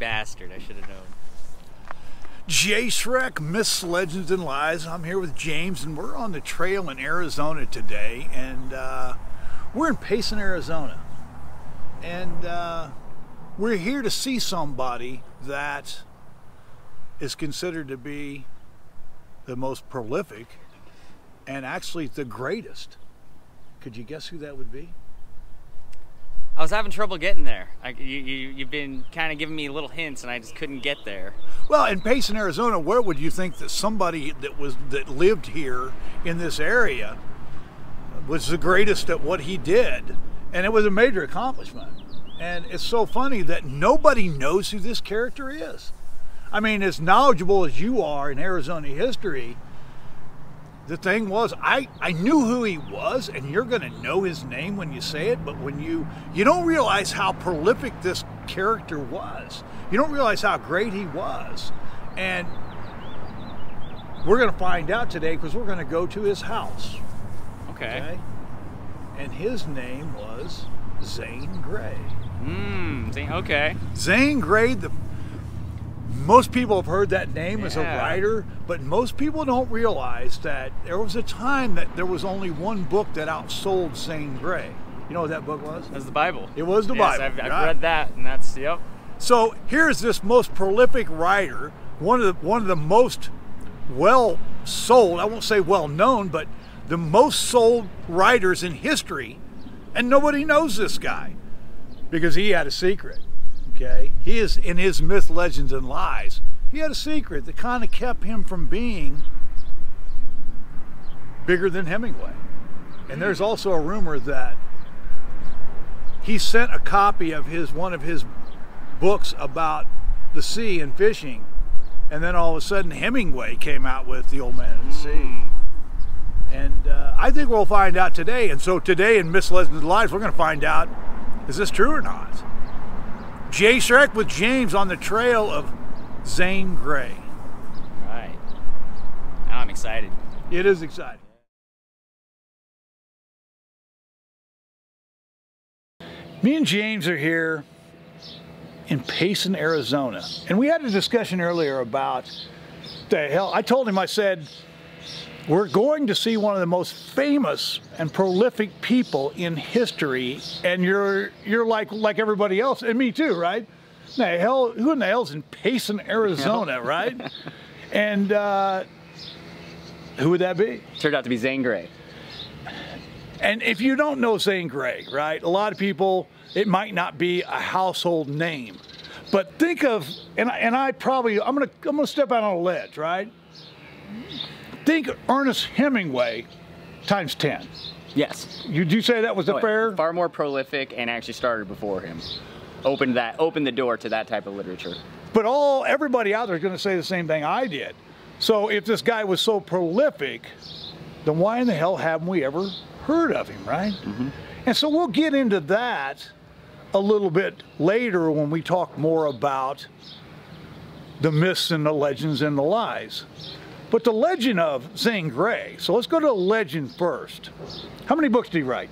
bastard. I should have known. J. Shrek, Myths, Legends, and Lies. I'm here with James, and we're on the trail in Arizona today, and we're in Payson, Arizona. And we're here to see somebody that is considered to be the most prolific and actually the greatest. Could you guess who that would be? I was having trouble getting there. You've been kind of giving me little hints, and I just couldn't get there. Well, in Payson, Arizona, where would you think that somebody that lived here in this area was the greatest at what he did? And it was a major accomplishment. And it's so funny that nobody knows who this character is. I mean, as knowledgeable as you are in Arizona history, the thing was, I knew who he was, and you're going to know his name when you say it, but when you don't realize how prolific this character was. You don't realize how great he was. And we're going to find out today because we're going to go to his house. Okay. And his name was Zane Grey. Okay. Zane Grey, most people have heard that name as a writer, but most people don't realize that there was a time that there was only one book that outsold Zane Grey. You know what that book was? It was the Bible. It was the Bible. I've read that, and that's, yep. So here's this most prolific writer, one of the most well sold, I won't say well known, but the most sold writers in history, and nobody knows this guy because he had a secret. Okay, he is in his Myths, Legends, and Lies. He had a secret that kind of kept him from being bigger than Hemingway. And there's also a rumor that he sent a copy of one of his books about the sea and fishing, and then all of a sudden Hemingway came out with The Old Man of the Sea. And I think we'll find out today. And so today in Myths, Legends, and Lies, we're going to find out, is this true or not? J. Shrek with James on the trail of Zane Grey. All right. Now I'm excited. It is exciting. Me and James are here in Payson, Arizona. And we had a discussion earlier about the hell. I told him, I said, we're going to see one of the most famous and prolific people in history, and you're like everybody else, and me too, right? The hell, who in the hell's in Payson, Arizona, right? And who would that be? Turned out to be Zane Grey. And if you don't know Zane Grey, right? A lot of people, it might not be a household name, but think of, and I'm gonna step out on a ledge, right? Think Ernest Hemingway times 10. Yes. Would you say that was a fair? Far more prolific, and actually started before him. Opened the door to that type of literature. But everybody out there is going to say the same thing I did. So if this guy was so prolific, then why in the hell haven't we ever heard of him, right? And so we'll get into that a little bit later when we talk more about the myths and the legends and the lies. But the legend of Zane Grey, so let's go to the legend first. How many books did he write?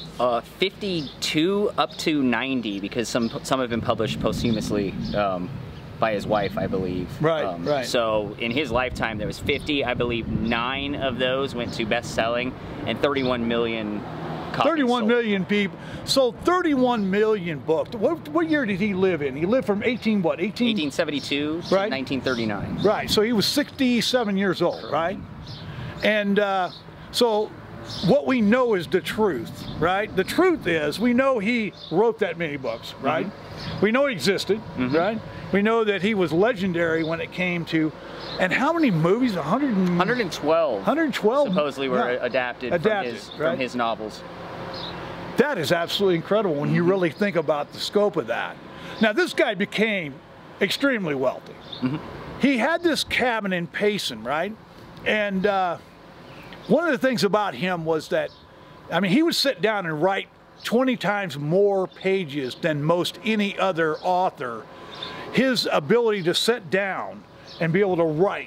52 up to 90, because some have been published posthumously by his wife, I believe. Right, right. So in his lifetime there was 50, I believe 9 of those went to best-selling, and 31 million copies 31 sold. million people. So 31 million books. What year did he live in? He lived from 1872 to 1939. Right, so he was 67 years old, right? And so what we know is the truth, right? The truth is we know he wrote that many books, right? We know he existed, right? We know that he was legendary when it came to, and how many movies? 112. 112 supposedly were adapted from his novels. That is absolutely incredible when you really think about the scope of that. Now, this guy became extremely wealthy. He had this cabin in Payson, right? And one of the things about him was that, I mean, he would sit down and write 20 times more pages than most any other author. His ability to sit down and be able to write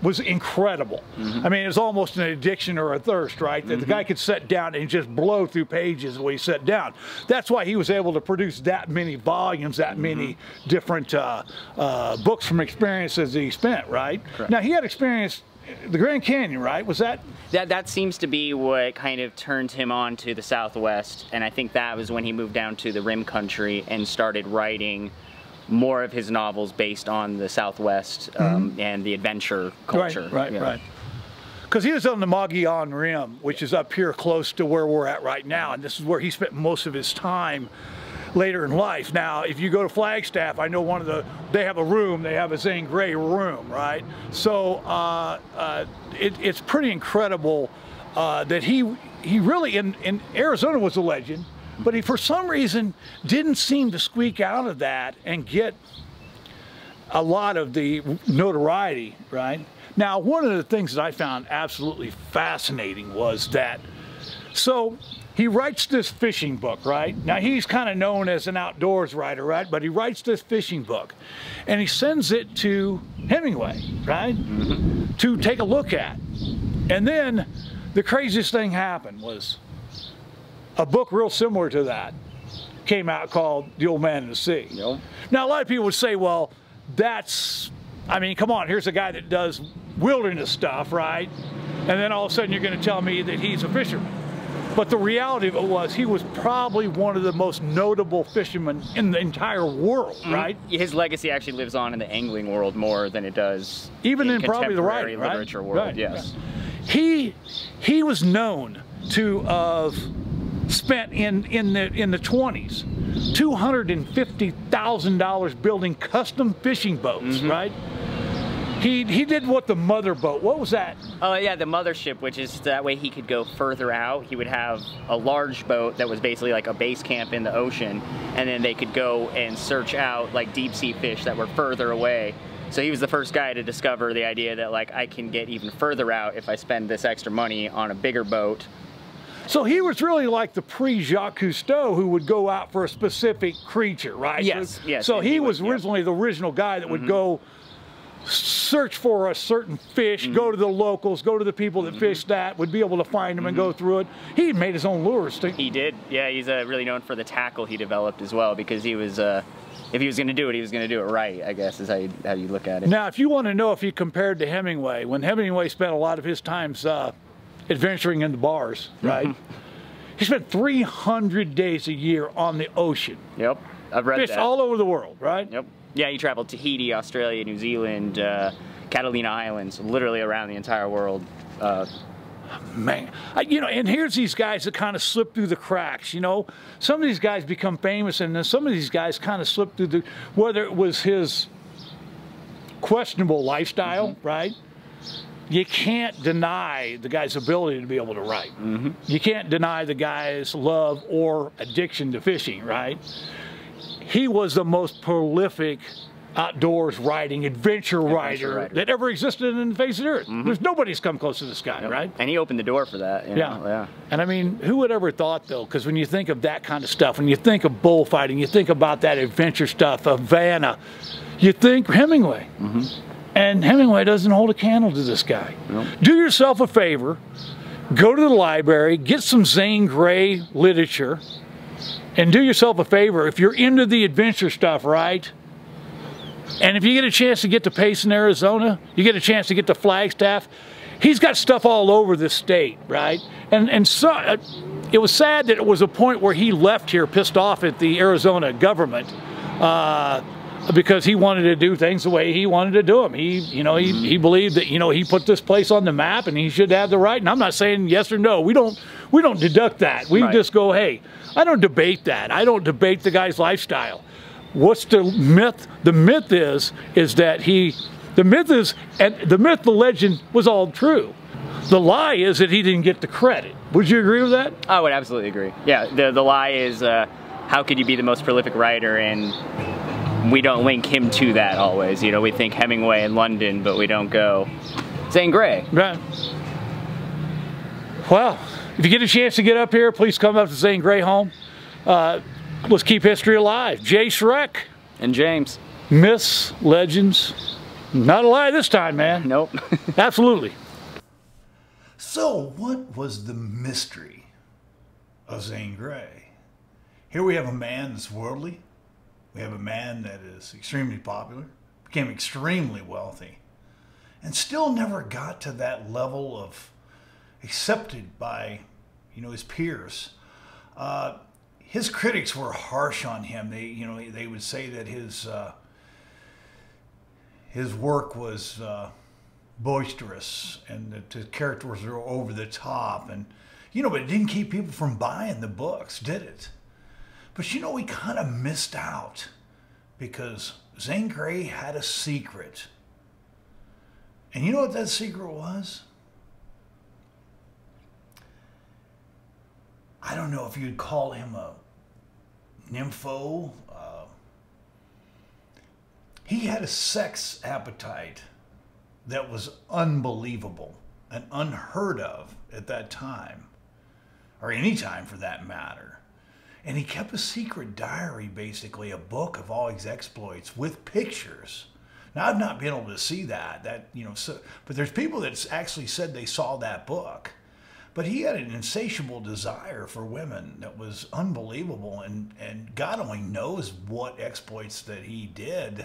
was incredible. I mean, it was almost an addiction or a thirst, right? That the guy could sit down and just blow through pages the way he sat down. That's why he was able to produce that many volumes, that many different books from experiences that he spent, right? Correct. Now, he had experience the Grand Canyon, right? Was that? That seems to be what kind of turned him on to the Southwest, and I think that was when he moved down to the Rim Country and started writing more of his novels based on the Southwest and the adventure culture. Right. Because he was on the Mogollon Rim, which is up here close to where we're at right now, and this is where he spent most of his time later in life. Now, if you go to Flagstaff, I know they have a room, they have a Zane Grey room, right? So it's pretty incredible that he really, in Arizona was a legend, but he, for some reason, didn't seem to squeak out of that and get a lot of the notoriety, right? Now, one of the things that I found absolutely fascinating was that, so he writes this fishing book, right? Now, he's kind of known as an outdoors writer, right? But he writes this fishing book, and he sends it to Hemingway, right? To take a look at. And then the craziest thing happened was a book real similar to that came out called The Old Man and the Sea. Yep. Now, a lot of people would say, well, I mean, come on, here's a guy that does wilderness stuff, right? And then all of a sudden you're going to tell me that he's a fisherman. But the reality of it was he was probably one of the most notable fishermen in the entire world, right? His legacy actually lives on in the angling world more than it does even in probably the contemporary writing, literature world. Yes. He was known to have spent in the 20s $250,000 building custom fishing boats, right? He did what the mother boat, what was that? Oh yeah, the mothership, which is that way he could go further out. He would have a large boat that was basically like a base camp in the ocean, and then they could go and search out like deep sea fish that were further away. So he was the first guy to discover the idea that like I can get even further out if I spend this extra money on a bigger boat. So he was really like the pre-Jacques Cousteau who would go out for a specific creature, right? Yes, yes. So he was originally the original guy that would go search for a certain fish, go to the locals, go to the people that fish that, would be able to find them and go through it. He made his own lures. He did, yeah. He's really known for the tackle he developed as well, because he was, if he was going to do it, he was going to do it right, I guess, is how you look at it. Now, if you want to know if he compared to Hemingway, when Hemingway spent a lot of his times adventuring in the bars, right? He spent 300 days a year on the ocean. Yep, I've read that. Fished all over the world, right? Yep. Yeah, he traveled Tahiti, Australia, New Zealand, Catalina Islands, literally around the entire world. Man, you know, and here's these guys that kind of slip through the cracks, you know. Some of these guys become famous, and then some of these guys kind of slip through the, whether it was his questionable lifestyle, right? You can't deny the guy's ability to be able to write. You can't deny the guy's love or addiction to fishing, right? He was the most prolific outdoors writing, adventure writer that ever existed in the face of the earth. There's nobody's come close to this guy, right? And he opened the door for that. You know? Yeah. And I mean, who would ever thought, though, because when you think of that kind of stuff, when you think of bullfighting, you think about that adventure stuff, Havana, you think Hemingway. And Hemingway doesn't hold a candle to this guy. Do yourself a favor, go to the library, get some Zane Grey literature, and do yourself a favor, if you're into the adventure stuff, right? And if you get a chance to get to Payson, Arizona, you get a chance to get to Flagstaff, he's got stuff all over this state, right? And so it was sad that it was a point where he left here pissed off at the Arizona government because he wanted to do things the way he wanted to do them. He believed that, you know, he put this place on the map and he should have the right. And I'm not saying yes or no. We don't deduct that. We just go, hey, I don't debate that. I don't debate the guy's lifestyle. What's the myth? The myth is that the legend was all true. The lie is that he didn't get the credit. Would you agree with that? I would absolutely agree. Yeah, the lie is how could you be the most prolific writer, and we don't link him to that always. You know, we think Hemingway in London, but we don't go Zane Grey. Right. Well, if you get a chance to get up here, please come up to Zane Grey home. Let's keep history alive. Jay Shrek. And James. Myths, legends, Not a lie this time, man. Nope. Absolutely. So, what was the mystery of Zane Grey? Here we have a man that's worldly. We have a man that is extremely popular, became extremely wealthy, and still never got to that level of accepted by, his peers. His critics were harsh on him. They would say that his work was boisterous and that his characters were over the top, and but it didn't keep people from buying the books, did it? But we kind of missed out because Zane Grey had a secret. And you know what that secret was? I don't know if you'd call him a nympho. He had a sex appetite that was unbelievable and unheard of at that time, or any time for that matter. And he kept a secret diary, basically, a book of all his exploits with pictures. Now, I've not been able to see that, but there's people that actually said they saw that book. But he had an insatiable desire for women that was unbelievable, and God only knows what exploits that he did.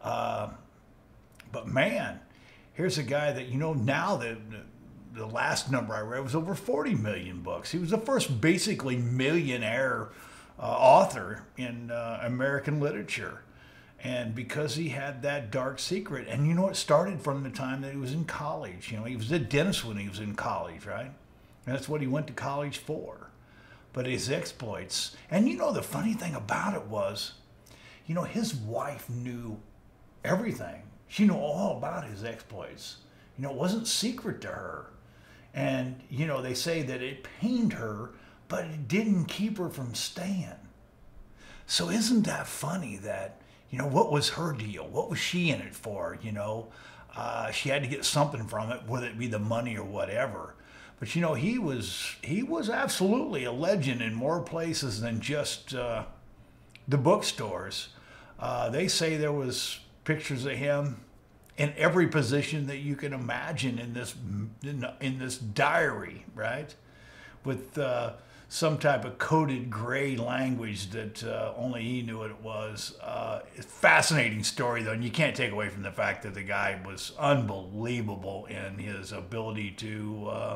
But man, here's a guy that, now that the last number I read was over 40 million books. He was the first basically millionaire author in American literature. And because he had that dark secret, and it started from the time that he was in college. He was a dentist when he was in college, right? And that's what he went to college for. But his exploits, and the funny thing about it was, his wife knew everything. She knew all about his exploits. It wasn't secret to her. And, they say that it pained her, but it didn't keep her from staying. So isn't that funny that, what was her deal? What was she in it for? She had to get something from it, whether it be the money or whatever. But, he was absolutely a legend in more places than just the bookstores. They say there was pictures of him in every position that you can imagine in this diary, right? With some type of coded gray language that only he knew what it was. It's a fascinating story, though, and you can't take away from the fact that the guy was unbelievable in his ability to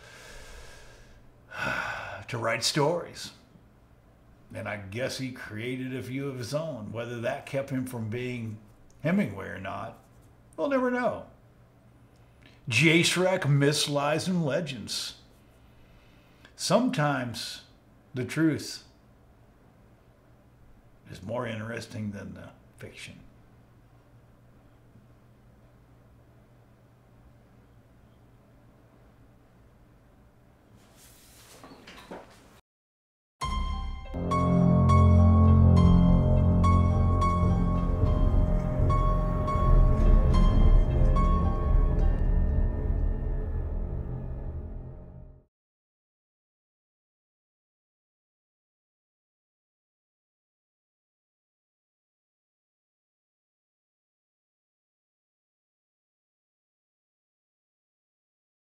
write stories. And I guess he created a few of his own. Whether that kept him from being Hemingway or not, we'll never know. J-Shrek, Myths, Lies, and Legends. Sometimes the truth is more interesting than the fiction.